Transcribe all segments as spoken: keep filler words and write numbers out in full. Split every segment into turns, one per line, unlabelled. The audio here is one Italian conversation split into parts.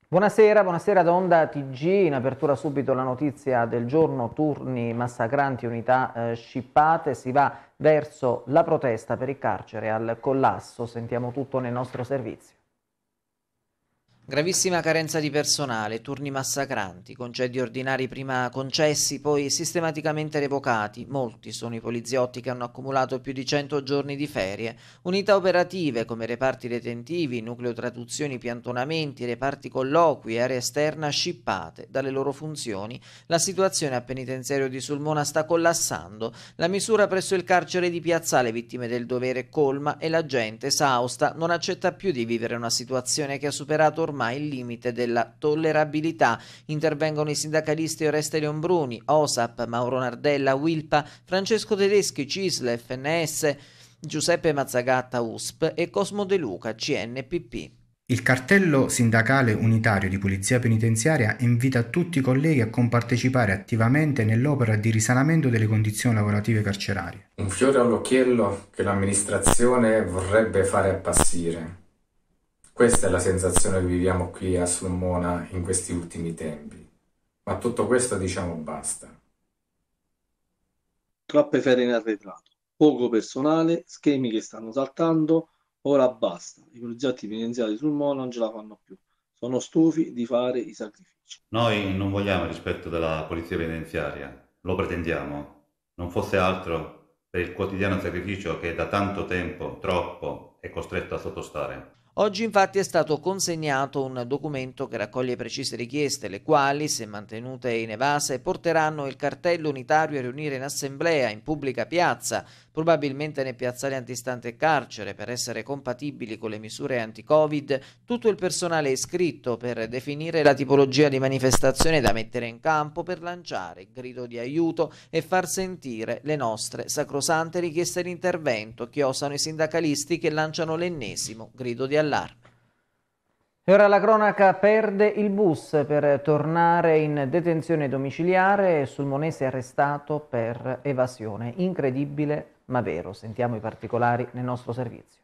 Buonasera, buonasera da Onda T G, in apertura subito la notizia del giorno, turni massacranti, unità eh, scippate, si va verso la protesta per il carcere al collasso, sentiamo tutto nel nostro servizio.
Gravissima carenza di personale, turni massacranti, congedi ordinari prima concessi, poi sistematicamente revocati. Molti sono i poliziotti che hanno accumulato più di cento giorni di ferie. Unità operative come reparti detentivi, nucleo traduzioni, piantonamenti, reparti colloqui, area esterna scippate dalle loro funzioni. La situazione a penitenziario di Sulmona sta collassando. La misura presso il carcere di Piazzale, vittime del dovere, colma e la gente, esausta, non accetta più di vivere una situazione che ha superato ormai il limite della tollerabilità. Intervengono i sindacalisti Oreste Leonbruni, O S A P, Mauro Nardella, Wilpa, Francesco Tedeschi, Cisle, F N S, Giuseppe Mazzagatta, U S P e Cosmo De Luca, C N P P.
Il cartello sindacale unitario di Polizia Penitenziaria invita tutti i colleghi a compartecipare attivamente nell'opera di risanamento delle condizioni lavorative carcerarie.
Un fiore all'occhiello che l'amministrazione vorrebbe fare appassire. Questa è la sensazione che viviamo qui a Sulmona in questi ultimi tempi. Ma a tutto questo diciamo basta.
Troppe ferie in arretrato, poco personale, schemi che stanno saltando, ora basta. I poliziotti penitenziari sul Sulmona non ce la fanno più. Sono stufi di fare i sacrifici.
Noi non vogliamo il rispetto della polizia penitenziaria, lo pretendiamo. Non fosse altro per il quotidiano sacrificio che da tanto tempo, troppo, è costretto a sottostare.
Oggi infatti è stato consegnato un documento che raccoglie precise richieste, le quali, se mantenute inevase, porteranno il cartello unitario a riunire in assemblea, in pubblica piazza, probabilmente nei piazzali antistante carcere, per essere compatibili con le misure anti-Covid, tutto il personale iscritto per definire la tipologia di manifestazione da mettere in campo per lanciare il grido di aiuto e far sentire le nostre sacrosante richieste di intervento, chiosano i sindacalisti che lanciano l'ennesimo grido di allarme.
E ora la cronaca: perde il bus per tornare in detenzione domiciliare, sulmonese arrestato per evasione. Incredibile ma vero, sentiamo i particolari nel nostro servizio.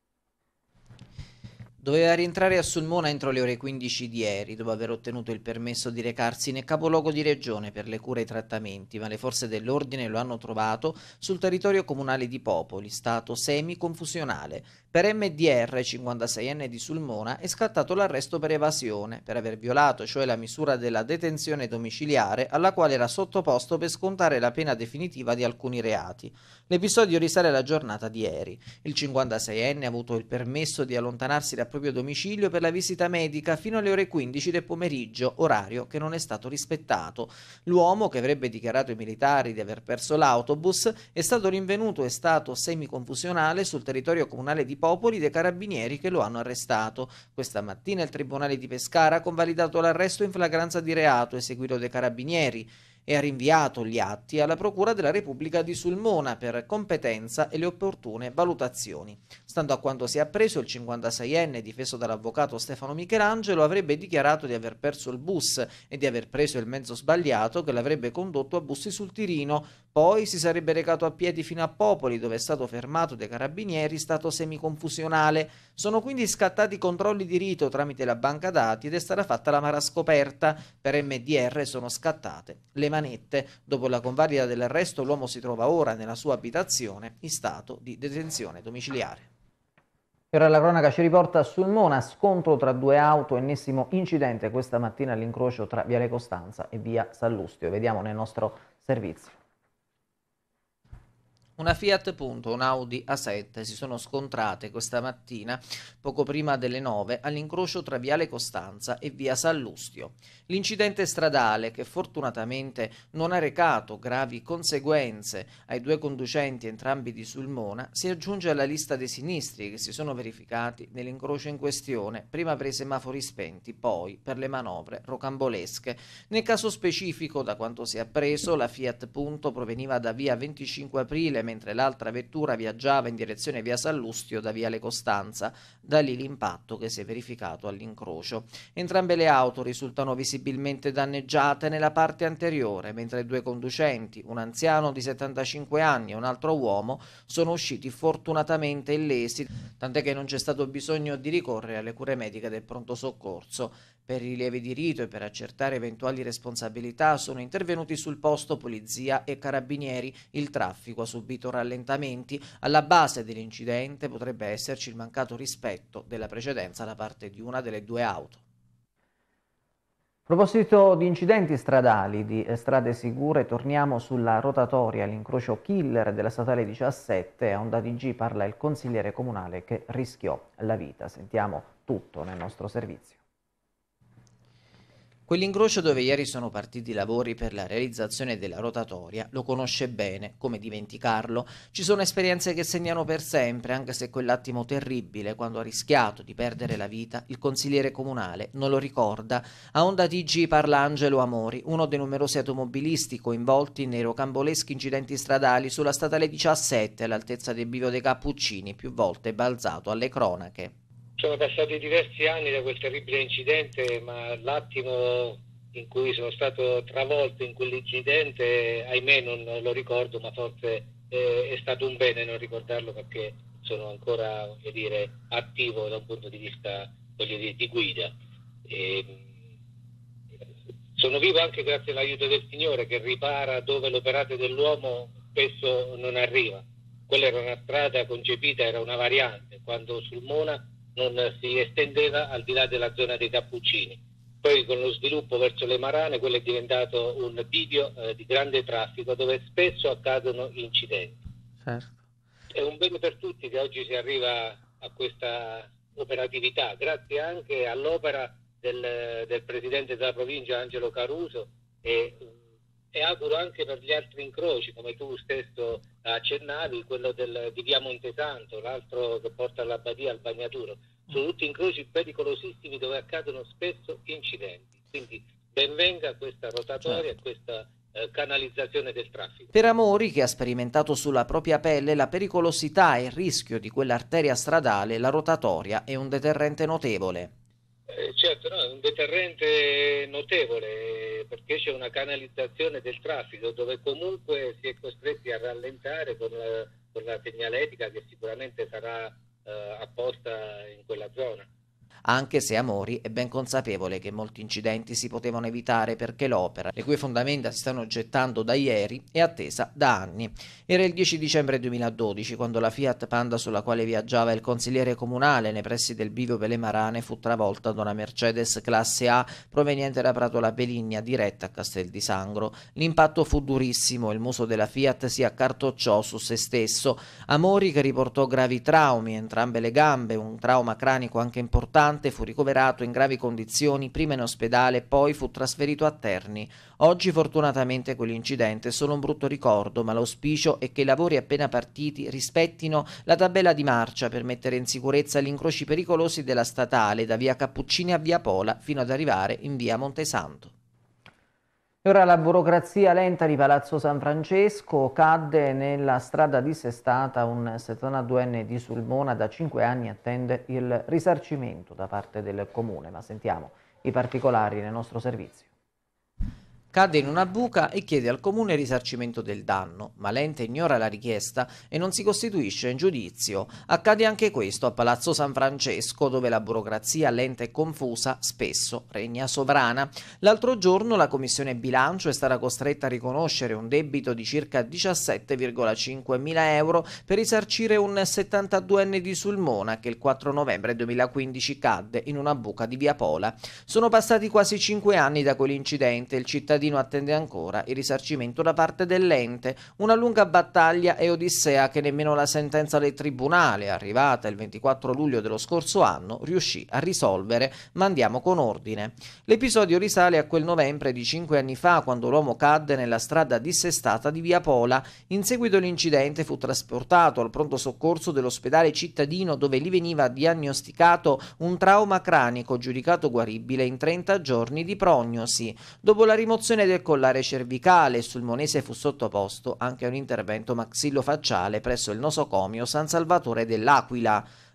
Doveva rientrare a Sulmona entro le ore quindici di ieri, dopo aver ottenuto il permesso di recarsi nel capoluogo di regione per le cure e i trattamenti, ma le forze dell'ordine lo hanno trovato sul territorio comunale di Popoli, stato semi-confusionale. Per M D R, cinquantaseienne di Sulmona, è scattato l'arresto per evasione, per aver violato, cioè la misura della detenzione domiciliare, alla quale era sottoposto per scontare la pena definitiva di alcuni reati. L'episodio risale alla giornata di ieri. Il cinquantaseienne ha avuto il permesso di allontanarsi da proprio domicilio per la visita medica fino alle ore quindici del pomeriggio, orario che non è stato rispettato. L'uomo, che avrebbe dichiarato ai militari di aver perso l'autobus, è stato rinvenuto e stato semiconfusionale sul territorio comunale di Popoli dai carabinieri che lo hanno arrestato. Questa mattina il tribunale di Pescara ha convalidato l'arresto in flagranza di reato eseguito dai carabinieri e ha rinviato gli atti alla Procura della Repubblica di Sulmona per competenza e le opportune valutazioni. Stando a quanto si è appreso, il cinquantaseienne, difeso dall'avvocato Stefano Michelangelo, avrebbe dichiarato di aver perso il bus e di aver preso il mezzo sbagliato che l'avrebbe condotto a Bussi sul Tirino. Poi si sarebbe recato a piedi fino a Popoli, dove è stato fermato dai carabinieri, stato semiconfusionale. Sono quindi scattati controlli di rito tramite la banca dati ed è stata fatta l'amara scoperta. Per M D R sono scattate le manette. Dopo la convalida dell'arresto, l'uomo si trova ora nella sua abitazione in stato di detenzione domiciliare.
E ora la cronaca ci riporta a Sulmona, scontro tra due auto, ennesimo incidente questa mattina all'incrocio tra Viale Costanza e via Sallustio. Vediamo nel nostro servizio.
Una Fiat Punto e un Audi A sette si sono scontrate questa mattina, poco prima delle nove, all'incrocio tra Viale Costanza e via Sallustio. L'incidente stradale, che fortunatamente non ha recato gravi conseguenze ai due conducenti, entrambi di Sulmona, si aggiunge alla lista dei sinistri che si sono verificati nell'incrocio in questione, prima per i semafori spenti, poi per le manovre rocambolesche. Nel caso specifico, da quanto si è appreso, la Fiat Punto proveniva da via venticinque aprile, mentre l'altra vettura viaggiava in direzione via Sallustio da viale Costanza, da lì l'impatto che si è verificato all'incrocio. Entrambe le auto risultano visibilmente danneggiate nella parte anteriore, mentre i due conducenti, un anziano di settantacinque anni e un altro uomo, sono usciti fortunatamente illesi, tant'è che non c'è stato bisogno di ricorrere alle cure mediche del pronto soccorso. Per rilievi di rito e per accertare eventuali responsabilità sono intervenuti sul posto polizia e carabinieri. Il traffico ha subito rallentamenti. Alla base dell'incidente potrebbe esserci il mancato rispetto della precedenza da parte di una delle due auto.
A proposito di incidenti stradali, di strade sicure, torniamo sulla rotatoria, l'incrocio killer della statale diciassette. A Onda T G parla il consigliere comunale che rischiò la vita. Sentiamo tutto nel nostro servizio.
Quell'incrocio dove ieri sono partiti i lavori per la realizzazione della rotatoria lo conosce bene, come dimenticarlo? Ci sono esperienze che segnano per sempre, anche se quell'attimo terribile, quando ha rischiato di perdere la vita, il consigliere comunale non lo ricorda. A Onda T G parla Angelo Amori, uno dei numerosi automobilisti coinvolti nei rocamboleschi incidenti stradali sulla statale diciassette all'altezza del bivio dei Cappuccini, più volte balzato alle cronache.
Sono passati diversi anni da quel terribile incidente, ma l'attimo in cui sono stato travolto in quell'incidente, ahimè non lo ricordo, ma forse eh, è stato un bene non ricordarlo, perché sono ancora, voglio dire, attivo da un punto di vista, voglio dire, di guida. E sono vivo anche grazie all'aiuto del Signore, che ripara dove l'operate dell'uomo spesso non arriva. Quella era una strada concepita, era una variante, quando sul Mona non si estendeva al di là della zona dei Cappuccini. Poi con lo sviluppo verso le Marane quello è diventato un bivio eh, di grande traffico dove spesso accadono incidenti.
Certo.
È un bene per tutti che oggi si arriva a questa operatività, grazie anche all'opera del, del presidente della provincia Angelo Caruso e, e auguro anche per gli altri incroci, come tu stesso accennavi, quello del, di via Montesanto, l'altro che porta all'Abbadia, al Bagnaturo. Sono tutti incroci pericolosissimi dove accadono spesso incidenti. Quindi ben venga questa rotatoria e certo. questa eh, canalizzazione del traffico.
Per Amori, che ha sperimentato sulla propria pelle la pericolosità e il rischio di quell'arteria stradale, la rotatoria è un deterrente notevole.
Eh, certo, no, è un deterrente notevole perché c'è una canalizzazione del traffico dove comunque si è costretti a rallentare con la, con la segnaletica che sicuramente sarà eh, apposta in quella zona.
Anche se Amori è ben consapevole che molti incidenti si potevano evitare perché l'opera, le cui fondamenta si stanno gettando da ieri, è attesa da anni. Era il dieci dicembre duemiladodici quando la Fiat Panda sulla quale viaggiava il consigliere comunale nei pressi del bivio per le Marane fu travolta da una Mercedes classe A proveniente da Pratola Peligna diretta a Castel di Sangro. L'impatto fu durissimo, il muso della Fiat si accartocciò su se stesso. Amori, che riportò gravi traumi, entrambe le gambe, un trauma cranico anche importante, fu ricoverato in gravi condizioni, prima in ospedale, poi fu trasferito a Terni. Oggi fortunatamente quell'incidente è solo un brutto ricordo, ma l'auspicio è che i lavori appena partiti rispettino la tabella di marcia per mettere in sicurezza gli incroci pericolosi della statale da via Cappuccini a via Pola fino ad arrivare in via Montesanto.
E ora la burocrazia lenta di Palazzo San Francesco. Cadde nella strada dissestata un settantaduenne di Sulmona, da cinque anni attende il risarcimento da parte del comune, ma sentiamo i particolari nel nostro servizio.
Cade in una buca e chiede al comune risarcimento del danno, ma l'ente ignora la richiesta e non si costituisce in giudizio. Accade anche questo a Palazzo San Francesco, dove la burocrazia lenta e confusa spesso regna sovrana. L'altro giorno la commissione bilancio è stata costretta a riconoscere un debito di circa diciassette virgola cinque mila euro per risarcire un settantaduenne di Sulmona che il quattro novembre duemilaquindici cadde in una buca di via Pola. Sono passati quasi cinque anni da quell'incidente, il cittadino attende ancora il risarcimento da parte dell'ente, una lunga battaglia e odissea che nemmeno la sentenza del tribunale, arrivata il ventiquattro luglio dello scorso anno, riuscì a risolvere, ma andiamo con ordine. L'episodio risale a quel novembre di cinque anni fa, quando l'uomo cadde nella strada dissestata di via Pola. In seguito l'incidente fu trasportato al pronto soccorso dell'ospedale cittadino, dove gli veniva diagnosticato un trauma cranico giudicato guaribile in trenta giorni di prognosi. Dopo la rimozione del collare cervicale, il sulmonese fu sottoposto anche a un intervento maxillofacciale presso il nosocomio San Salvatore dell'Aquila.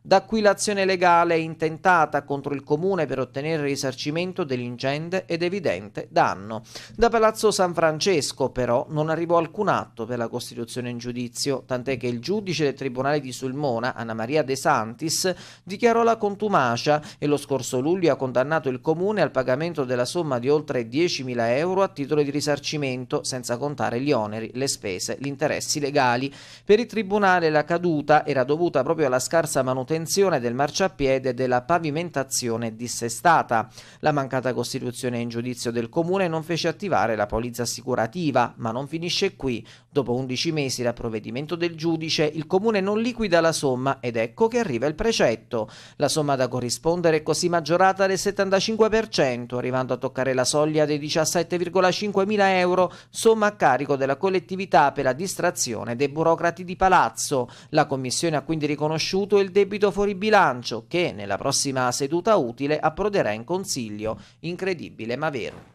Da qui l'azione legale intentata contro il comune per ottenere il risarcimento dell'ingente ed evidente danno. Da Palazzo San Francesco però non arrivò alcun atto per la costituzione in giudizio, tant'è che il giudice del Tribunale di Sulmona, Anna Maria De Santis, dichiarò la contumacia e lo scorso luglio ha condannato il comune al pagamento della somma di oltre diecimila euro a titolo di risarcimento, senza contare gli oneri, le spese, gli interessi legali. Per il Tribunale la caduta era dovuta proprio alla scarsa manutenzione del marciapiede e della pavimentazione dissestata. La mancata costituzione in giudizio del comune non fece attivare la polizza assicurativa, ma non finisce qui. Dopo undici mesi dal provvedimento del giudice, il comune non liquida la somma ed ecco che arriva il precetto. La somma da corrispondere è così maggiorata del settantacinque per cento, arrivando a toccare la soglia dei diciassette virgola cinque mila euro, somma a carico della collettività per la distrazione dei burocrati di palazzo. La commissione ha quindi riconosciuto il debito fuori bilancio che nella prossima seduta utile approderà in consiglio. Incredibile ma vero.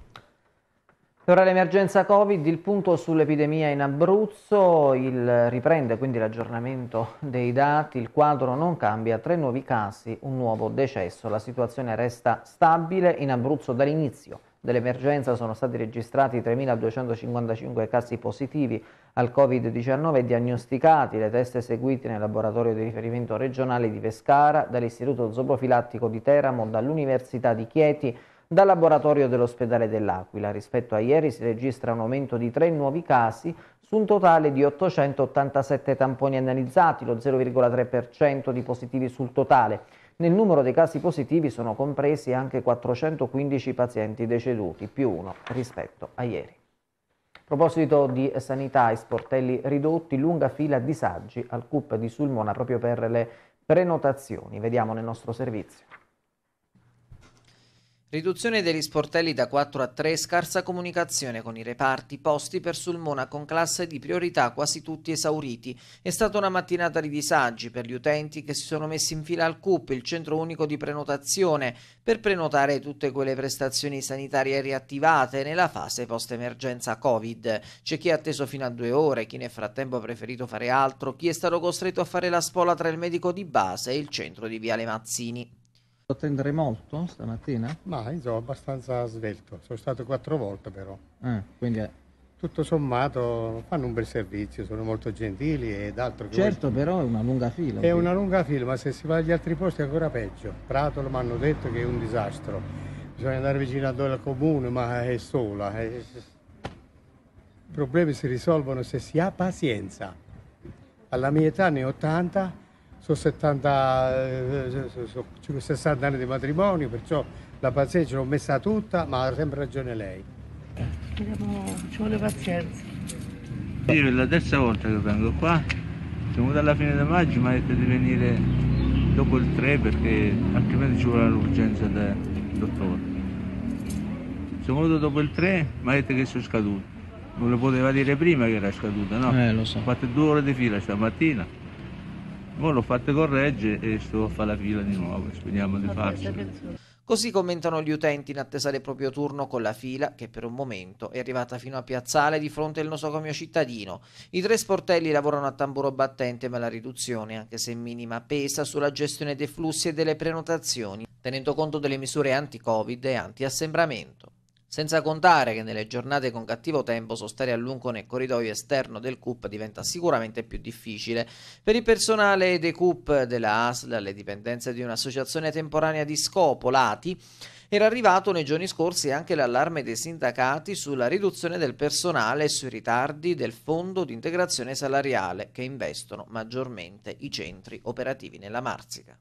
Ora l'emergenza Covid, il punto sull'epidemia in Abruzzo, il riprende quindi l'aggiornamento dei dati, il quadro non cambia, tre nuovi casi, un nuovo decesso, la situazione resta stabile. In Abruzzo dall'inizio dell'emergenza sono stati registrati tremiladuecentocinquantacinque casi positivi al Covid diciannove diagnosticati, le test eseguite nel laboratorio di riferimento regionale di Pescara, dall'Istituto Zooprofilattico di Teramo, dall'Università di Chieti, dal laboratorio dell'ospedale dell'Aquila. Rispetto a ieri si registra un aumento di tre nuovi casi su un totale di ottocentottantasette tamponi analizzati, lo zero virgola tre per cento di positivi sul totale. Nel numero dei casi positivi sono compresi anche quattrocentoquindici pazienti deceduti, più uno rispetto a ieri. A proposito di sanità e sportelli ridotti, lunga fila a disagi al C U P di Sulmona proprio per le prenotazioni. Vediamo nel nostro servizio.
Riduzione degli sportelli da quattro a tre, scarsa comunicazione con i reparti, posti per Sulmona con classe di priorità quasi tutti esauriti. È stata una mattinata di disagi per gli utenti che si sono messi in fila al C U P, il centro unico di prenotazione, per prenotare tutte quelle prestazioni sanitarie riattivate nella fase post-emergenza Covid. C'è chi ha atteso fino a due ore, chi nel frattempo ha preferito fare altro, chi è stato costretto a fare la spola tra il medico di base e il centro di Viale Mazzini.
Attendere molto stamattina?
Ma insomma abbastanza svelto, sono stato quattro volte però.
Ah, quindi è...
Tutto sommato fanno un bel servizio, sono molto gentili ed altro che...
Certo, voi... però è una lunga fila.
È una lunga fila, ma se si va agli altri posti è ancora peggio. Prato mi hanno detto che è un disastro, bisogna andare vicino a dove al comune, ma è sola. È... I problemi si risolvono se si ha pazienza. Alla mia età ne ho ottanta. Sono settanta, sono sessanta anni di matrimonio, perciò la pazienza l'ho messa tutta, ma ha sempre ragione lei.
Ci vuole pazienza.
Io è la terza volta che vengo qua, sono venuto alla fine di maggio, mi ha detto di venire dopo il tre perché altrimenti ci vuole l'urgenza del dottore. Sono venuto dopo il tre, mi ha detto che sono scaduto. Non lo poteva dire prima che era scaduto, no?
Eh, lo so.
Ho fatto due ore di fila stamattina. Ora l'ho fatto correggere e sto a fare la fila di nuovo, speriamo di farcela.
Così commentano gli utenti in attesa del proprio turno con la fila che per un momento è arrivata fino a Piazzale di fronte al nosocomio cittadino. I tre sportelli lavorano a tamburo battente, ma la riduzione, anche se minima, pesa sulla gestione dei flussi e delle prenotazioni, tenendo conto delle misure anti-Covid e anti-assembramento. Senza contare che nelle giornate con cattivo tempo sostare a lungo nel corridoio esterno del C U P diventa sicuramente più difficile. Per il personale dei C U P della A S L, alle dipendenze di un'associazione temporanea di scopo, l'A T I, era arrivato nei giorni scorsi anche l'allarme dei sindacati sulla riduzione del personale e sui ritardi del fondo di integrazione salariale che investono maggiormente i centri operativi nella Marsica.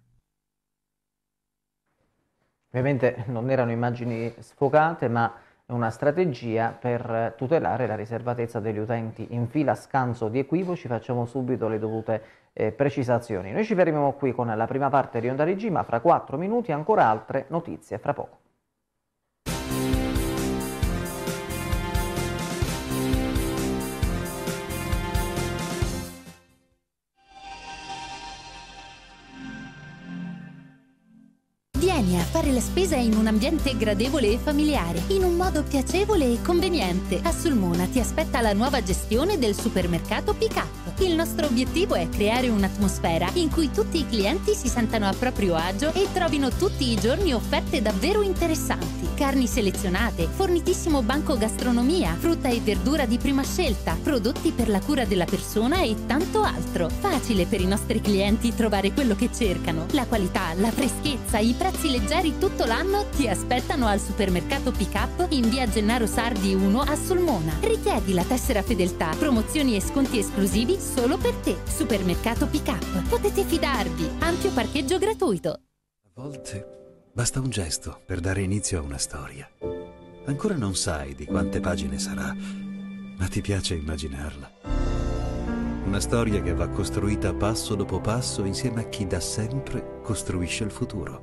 Ovviamente non erano immagini sfocate, ma è una strategia per tutelare la riservatezza degli utenti. In fila a scanso di equivoci facciamo subito le dovute eh, precisazioni. Noi ci fermiamo qui con la prima parte di Onda Rigi, ma fra quattro minuti ancora altre notizie, fra poco.
Vieni a fare la spesa in un ambiente gradevole e familiare, in un modo piacevole e conveniente. A Sulmona ti aspetta la nuova gestione del supermercato Pick Up. Il nostro obiettivo è creare un'atmosfera in cui tutti i clienti si sentano a proprio agio e trovino tutti i giorni offerte davvero interessanti. Carni selezionate, fornitissimo banco gastronomia, frutta e verdura di prima scelta, prodotti per la cura della persona e tanto altro. Facile per i nostri clienti trovare quello che cercano. La qualità, la freschezza, i prezzi leggeri tutto l'anno ti aspettano al supermercato Pick Up in via Gennaro Sardi uno a Sulmona. Richiedi la tessera fedeltà, promozioni e sconti esclusivi solo per te. Supermercato Pick Up. Potete fidarvi. Ampio parcheggio gratuito.
A volte basta un gesto per dare inizio a una storia. Ancora non sai di quante pagine sarà, ma ti piace immaginarla. Una storia che va costruita passo dopo passo insieme a chi da sempre costruisce il futuro.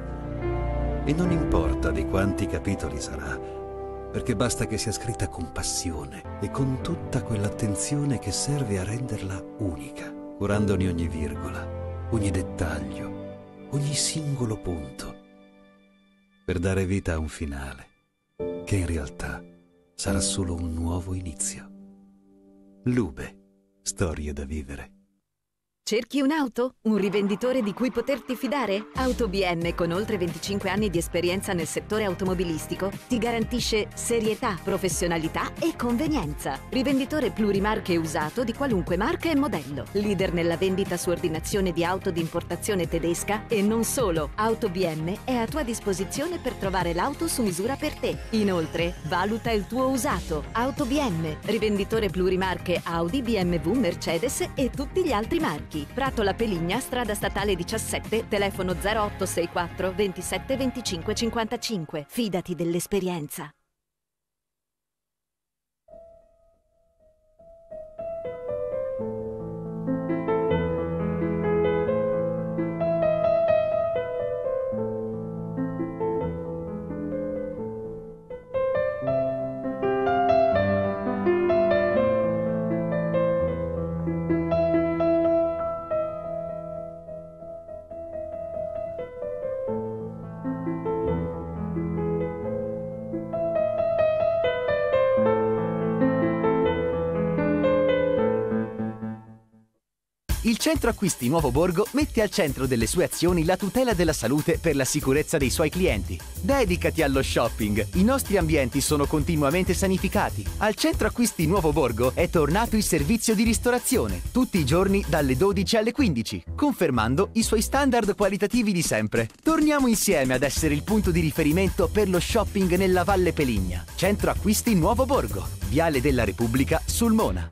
E non importa di quanti capitoli sarà, perché basta che sia scritta con passione e con tutta quell'attenzione che serve a renderla unica, curandone ogni virgola, ogni dettaglio, ogni singolo punto, per dare vita a un finale, che in realtà sarà solo un nuovo inizio. Lube. Storie da vivere.
Cerchi un'auto? Un rivenditore di cui poterti fidare? Auto B M, con oltre venticinque anni di esperienza nel settore automobilistico, ti garantisce serietà, professionalità e convenienza. Rivenditore plurimarche usato di qualunque marca e modello. Leader nella vendita su ordinazione di auto di importazione tedesca e non solo. Auto B M è a tua disposizione per trovare l'auto su misura per te. Inoltre, valuta il tuo usato. Auto B M, rivenditore plurimarche Audi, B M W, Mercedes e tutti gli altri marchi. Prato La Peligna, strada statale diciassette, telefono zero otto sei quattro ventisette venticinque cinquantacinque. Fidati dell'esperienza.
Il centro acquisti Nuovo Borgo mette al centro delle sue azioni la tutela della salute per la sicurezza dei suoi clienti. Dedicati allo shopping. I nostri ambienti sono continuamente sanificati. Al centro acquisti Nuovo Borgo è tornato il servizio di ristorazione, tutti i giorni dalle dodici alle quindici, confermando i suoi standard qualitativi di sempre. Torniamo insieme ad essere il punto di riferimento per lo shopping nella Valle Peligna. Centro acquisti Nuovo Borgo, Viale della Repubblica, Sulmona.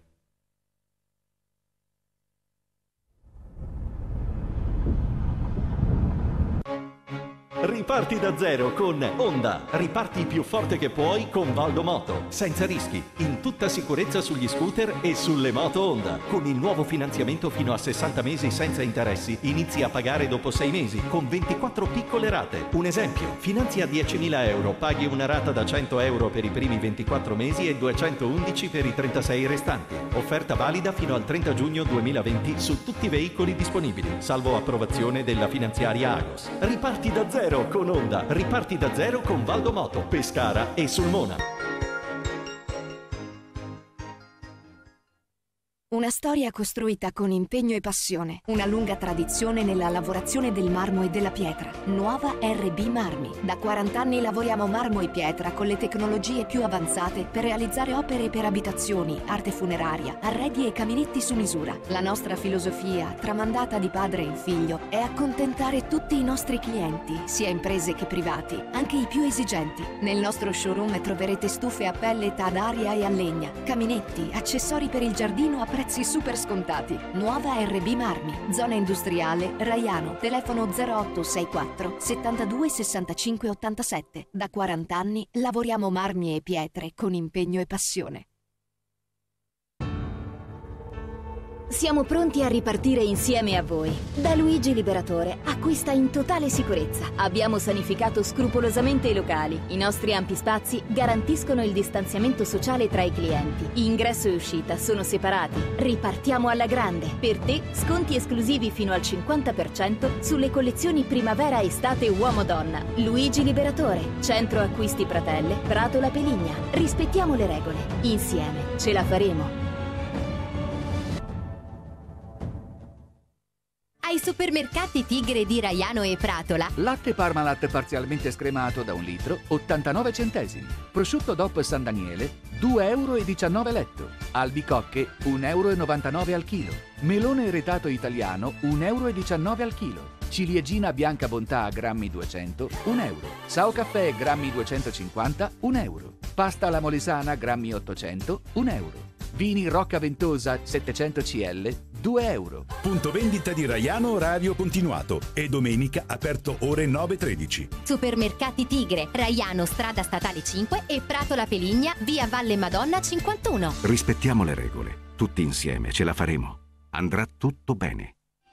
Riparti da zero con Honda. Riparti più forte che puoi con Valdomoto. Senza rischi, in tutta sicurezza sugli scooter e sulle moto Honda. Con il nuovo finanziamento fino a sessanta mesi senza interessi, inizi a pagare dopo sei mesi con ventiquattro piccole rate. Un esempio, finanzi a diecimila euro, paghi una rata da cento euro per i primi ventiquattro mesi e duecentoundici per i trentasei restanti. Offerta valida fino al trenta giugno duemilaventi su tutti i veicoli disponibili, salvo approvazione della finanziaria Agos. Riparti da zero con Honda. Riparti da zero con Valdomoto, Pescara e Sulmona.
Una storia costruita con impegno e passione. Una lunga tradizione nella lavorazione del marmo e della pietra. Nuova R B Marmi. Da quaranta anni lavoriamo marmo e pietra con le tecnologie più avanzate per realizzare opere per abitazioni, arte funeraria, arredi e caminetti su misura. La nostra filosofia, tramandata di padre in figlio, è accontentare tutti i nostri clienti, sia imprese che privati, anche i più esigenti. Nel nostro showroom troverete stufe a pellet ad aria e a legna, caminetti, accessori per il giardino a prezzi super scontati. Nuova R B Marmi, zona industriale Raiano, telefono zero otto sei quattro settantadue sessantacinque ottantasette. Da quaranta anni lavoriamo marmi e pietre con impegno e passione. Siamo pronti a ripartire insieme a voi. Da Luigi Liberatore acquista in totale sicurezza. Abbiamo sanificato scrupolosamente i locali. I nostri ampi spazi garantiscono il distanziamento sociale tra i clienti. Ingresso e uscita sono separati. Ripartiamo alla grande. Per te, sconti esclusivi fino al cinquanta per cento sulle collezioni primavera, estate, uomo-donna. Luigi Liberatore, Centro Acquisti Pratelle, Prato La Peligna. Rispettiamo le regole. Insieme ce la faremo.
Ai supermercati Tigre di Raiano e Pratola.
Latte Parmalat parzialmente scremato da un litro, ottantanove centesimi. Prosciutto D O P San Daniele, due euro e diciannove letto. Albicocche, un euro e novantanove al chilo. Melone retato italiano, un euro e diciannove al chilo. Ciliegina bianca bontà grammi duecento, un euro. Sao Caffè grammi duecentocinquanta, un euro. Pasta alla molesana grammi ottocento, un euro. Vini Rocca Ventosa settecento centilitri, due euro.
Punto vendita di Raiano orario continuato e domenica aperto ore nove tredici.
Supermercati Tigre, Raiano strada statale cinque e Prato La Peligna, via Valle Madonna cinquantuno.
Rispettiamo le regole, tutti insieme ce la faremo. Andrà tutto bene.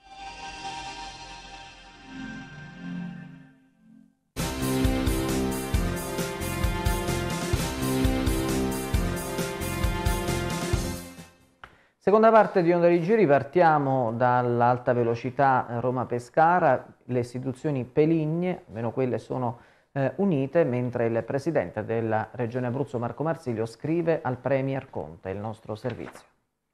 Seconda parte di Onda di Giri, partiamo dall'alta velocità Roma-Pescara. Le istituzioni peligne, almeno quelle, sono eh, unite, mentre il presidente della Regione Abruzzo Marco Marsilio scrive al Premier Conte, il nostro servizio.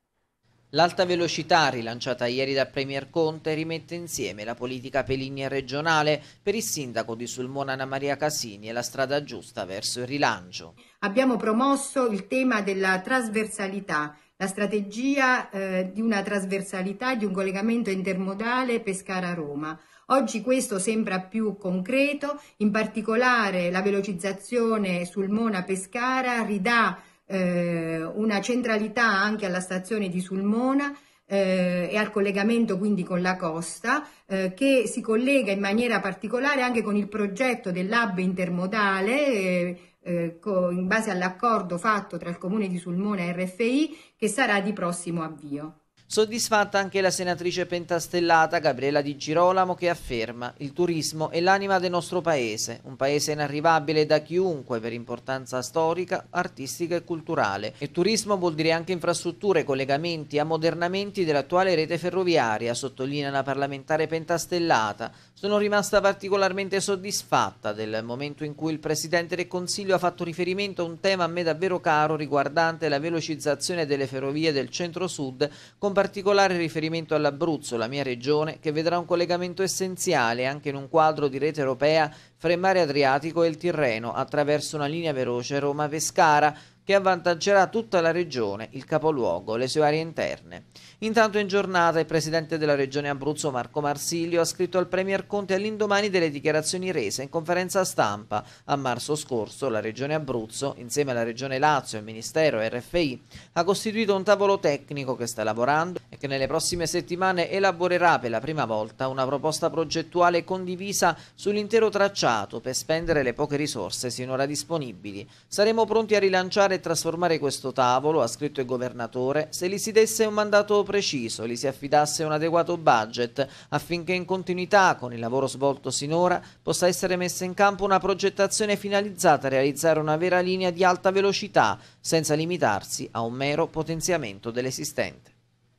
L'alta velocità, rilanciata ieri dal Premier Conte, rimette insieme la politica peligna regionale. Per il sindaco di Sulmona Anna Maria Casini è la strada giusta verso il rilancio.
Abbiamo promosso il tema della trasversalità, la strategia eh, di una trasversalità, di un collegamento intermodale Pescara-Roma. Oggi questo sembra più concreto, in particolare la velocizzazione Sulmona-Pescara ridà eh, una centralità anche alla stazione di Sulmona eh, e al collegamento quindi con la costa, eh, che si collega in maniera particolare anche con il progetto dell'hub intermodale eh, eh, in base all'accordo fatto tra il Comune di Sulmona e R F I, che sarà di prossimo avvio.
Soddisfatta anche la senatrice pentastellata Gabriella Di Girolamo, che afferma: il turismo è l'anima del nostro paese, un paese inarrivabile da chiunque per importanza storica, artistica e culturale. E turismo vuol dire anche infrastrutture, collegamenti, ammodernamenti dell'attuale rete ferroviaria, sottolinea la parlamentare pentastellata. Sono rimasta particolarmente soddisfatta del momento in cui il Presidente del Consiglio ha fatto riferimento a un tema a me davvero caro riguardante la velocizzazione delle ferrovie del centro-sud, con particolare riferimento all'Abruzzo, la mia regione, che vedrà un collegamento essenziale anche in un quadro di rete europea fra il mare Adriatico e il Tirreno attraverso una linea veloce Roma-Pescara che avvantaggerà tutta la regione, il capoluogo, le sue aree interne. Intanto in giornata il presidente della regione Abruzzo Marco Marsilio ha scritto al Premier Conte all'indomani delle dichiarazioni rese in conferenza stampa. A marzo scorso la regione Abruzzo, insieme alla regione Lazio, il Ministero e R F I, ha costituito un tavolo tecnico che sta lavorando e che nelle prossime settimane elaborerà per la prima volta una proposta progettuale condivisa sull'intero tracciato per spendere le poche risorse sinora disponibili. Saremo pronti a rilanciare e trasformare questo tavolo, ha scritto il governatore, se gli si desse un mandato preciso, gli si affidasse un adeguato budget, affinché in continuità con il lavoro svolto sinora possa essere messa in campo una progettazione finalizzata a realizzare una vera linea di alta velocità, senza limitarsi a un mero potenziamento dell'esistente.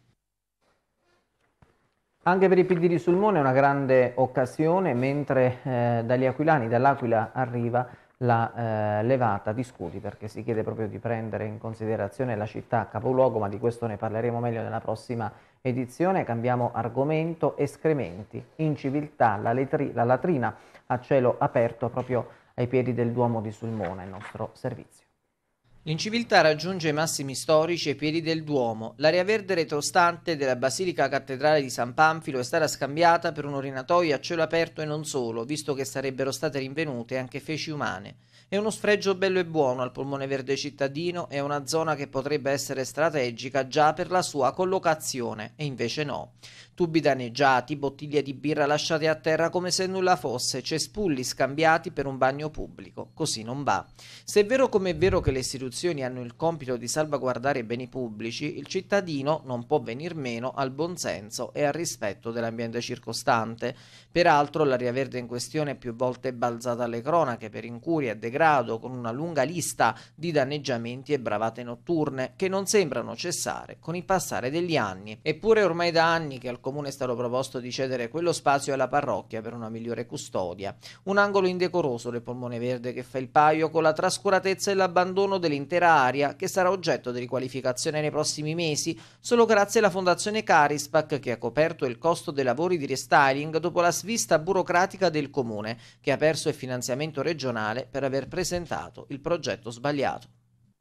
Anche per i P D di Sulmona è una grande occasione, mentre eh, dagli aquilani, dall'Aquila arriva la eh, levata di scudi, perché si chiede proprio di prendere in considerazione la città capoluogo, ma di questo ne parleremo meglio nella prossima edizione. Cambiamo argomento: escrementi, inciviltà, la, la latrina a cielo aperto proprio ai piedi del Duomo di Sulmona, il nostro servizio.
L'inciviltà raggiunge i massimi storici ai piedi del Duomo. L'area verde retrostante della Basilica Cattedrale di San Panfilo è stata scambiata per un orinatoio a cielo aperto e non solo, visto che sarebbero state rinvenute anche feci umane. È uno sfregio bello e buono al polmone verde cittadino, è una zona che potrebbe essere strategica già per la sua collocazione, e invece no. tubi danneggiati, bottiglie di birra lasciate a terra come se nulla fosse, cespugli scambiati per un bagno pubblico. Così non va. Se è vero come è vero che le istituzioni hanno il compito di salvaguardare i beni pubblici, il cittadino non può venir meno al buonsenso e al rispetto dell'ambiente circostante. Peraltro la Ria Verde in questione è più volte balzata alle cronache per incuria e degrado, con una lunga lista di danneggiamenti e bravate notturne che non sembrano cessare con il passare degli anni. Eppure ormai da anni che al comune è stato proposto di cedere quello spazio alla parrocchia per una migliore custodia. Un angolo indecoroso del polmone verde che fa il paio con la trascuratezza e l'abbandono dell'intera area, che sarà oggetto di riqualificazione nei prossimi mesi solo grazie alla Fondazione Carispac, che ha coperto il costo dei lavori di restyling dopo la svista burocratica del comune, che ha perso il finanziamento regionale per aver presentato il progetto sbagliato.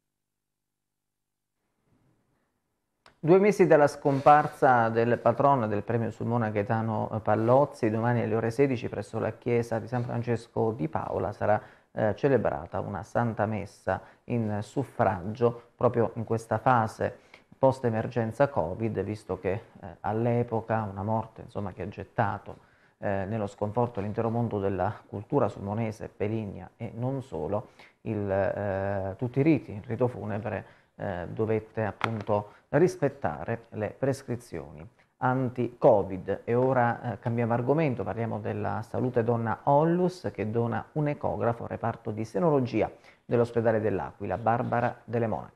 Due mesi dalla scomparsa del patrono del premio Sulmona Gaetano Pallozzi, domani alle ore sedici presso la chiesa di San Francesco di Paola sarà eh, celebrata una santa messa in suffragio proprio in questa fase post-emergenza Covid, visto che eh, all'epoca una morte insomma, che ha gettato eh, nello sconforto l'intero mondo della cultura sulmonese, Peligna e non solo, il, eh, tutti i riti, il rito funebre eh, dovette appunto rispettare le prescrizioni anti-Covid. E ora eh, cambiamo argomento, parliamo della Salute Donna Onlus, che dona un ecografo al reparto di senologia dell'ospedale dell'Aquila. Barbara Delle Monache.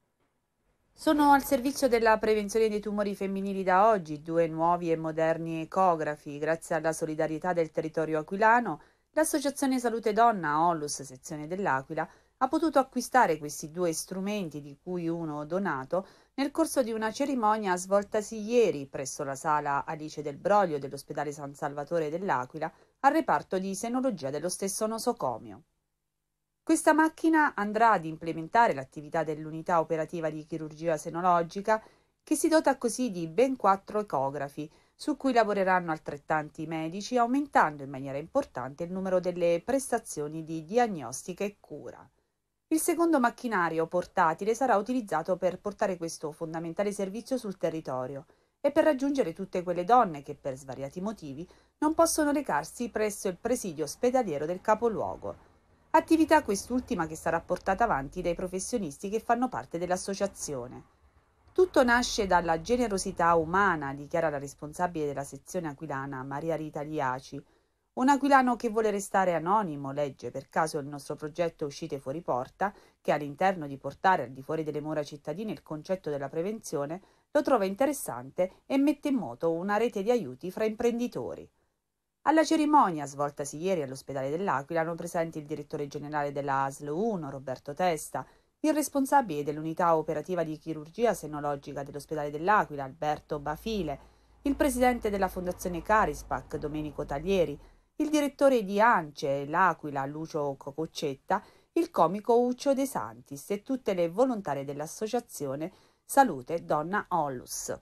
Sono al servizio della prevenzione dei tumori femminili da oggi due nuovi e moderni ecografi. Grazie alla solidarietà del territorio aquilano, l'Associazione Salute Donna Onlus, sezione dell'Aquila, ha potuto acquistare questi due strumenti, di cui uno donato, nel corso di una cerimonia svoltasi ieri presso la sala Alice del Broglio dell'ospedale San Salvatore dell'Aquila al reparto di senologia dello stesso nosocomio. Questa macchina andrà ad implementare l'attività dell'unità operativa di chirurgia senologica, che si dota così di ben quattro ecografi, su cui lavoreranno altrettanti medici, aumentando in maniera importante il numero delle prestazioni di diagnostica e cura. Il secondo macchinario portatile sarà utilizzato per portare questo fondamentale servizio sul territorio e per raggiungere tutte quelle donne che per svariati motivi non possono recarsi presso il presidio ospedaliero del capoluogo. Attività quest'ultima che sarà portata avanti dai professionisti che fanno parte dell'associazione. Tutto nasce dalla generosità umana, dichiara la responsabile della sezione aquilana Maria Rita Liaci. Un aquilano che vuole restare anonimo legge per caso il nostro progetto Uscite fuori porta, che all'interno di portare al di fuori delle mura cittadine il concetto della prevenzione, lo trova interessante e mette in moto una rete di aiuti fra imprenditori. Alla cerimonia, svoltasi ieri all'ospedale dell'Aquila, erano presenti il direttore generale della A S L uno, Roberto Testa, il responsabile dell'unità operativa di chirurgia senologica dell'ospedale dell'Aquila, Alberto Bafile, il presidente della Fondazione Carispac, Domenico Taglieri, il direttore di ANCE, l'Aquila, Lucio Cococcetta, il comico Uccio De Santis e tutte le volontarie dell'associazione Salute Donna Onlus.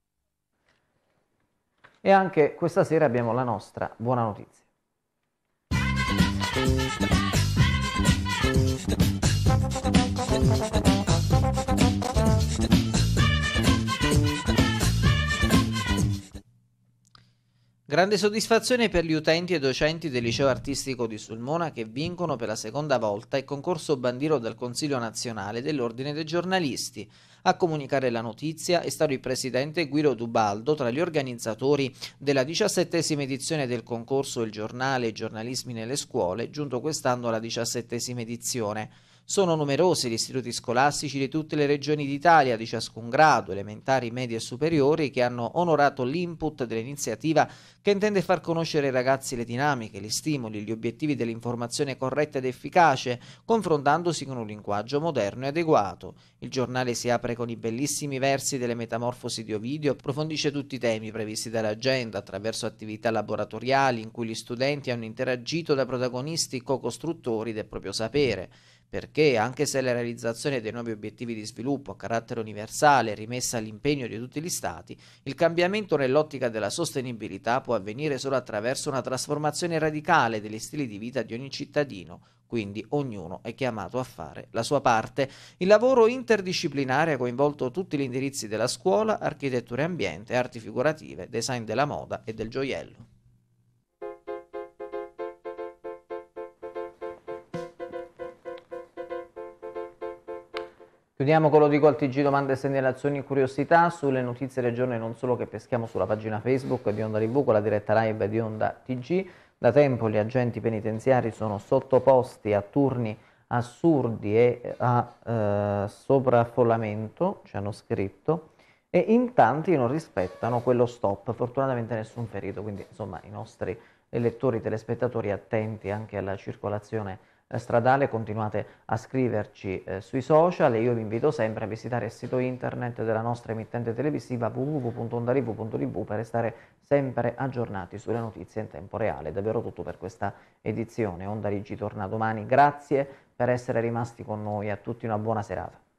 E anche questa sera abbiamo la nostra buona notizia.
Grande soddisfazione per gli utenti e docenti del liceo artistico di Sulmona, che vincono per la seconda volta il concorso bandito dal Consiglio nazionale dell'Ordine dei giornalisti. A comunicare la notizia è stato il presidente Guido Dubaldo, tra gli organizzatori della diciassettesima edizione del concorso Il giornale e i giornalismi nelle scuole, giunto quest'anno alla diciassettesima edizione. Sono numerosi gli istituti scolastici di tutte le regioni d'Italia, di ciascun grado, elementari, medie e superiori, che hanno onorato l'input dell'iniziativa, che intende far conoscere ai ragazzi le dinamiche, gli stimoli, gli obiettivi dell'informazione corretta ed efficace, confrontandosi con un linguaggio moderno e adeguato. Il giornale si apre con i bellissimi versi delle Metamorfosi di Ovidio, approfondisce tutti i temi previsti dall'agenda attraverso attività laboratoriali in cui gli studenti hanno interagito da protagonisti co-costruttori del proprio sapere. perché anche se la realizzazione dei nuovi obiettivi di sviluppo a carattere universale è rimessa all'impegno di tutti gli Stati, il cambiamento nell'ottica della sostenibilità può avvenire solo attraverso una trasformazione radicale degli stili di vita di ogni cittadino, quindi ognuno è chiamato a fare la sua parte. Il lavoro interdisciplinare ha coinvolto tutti gli indirizzi della scuola, architettura e ambiente, arti figurative, design della moda e del gioiello.
Chiudiamo con lo dico al T G, domande, segnalazioni e curiosità sulle notizie del giorno e non solo che peschiamo sulla pagina Facebook di Onda Tivù con la diretta live di Onda T G. Da tempo gli agenti penitenziari sono sottoposti a turni assurdi e a eh, sovraffollamento, ci hanno scritto, e in tanti non rispettano quello stop. Fortunatamente nessun ferito, quindi insomma i nostri lettori, telespettatori attenti anche alla circolazione stradale, continuate a scriverci eh, sui social e io vi invito sempre a visitare il sito internet della nostra emittente televisiva w w w punto ondarivu punto t v per restare sempre aggiornati sulle notizie in tempo reale. Davvero tutto per questa edizione. Onda Rigi torna domani, grazie per essere rimasti con noi, a tutti una buona serata.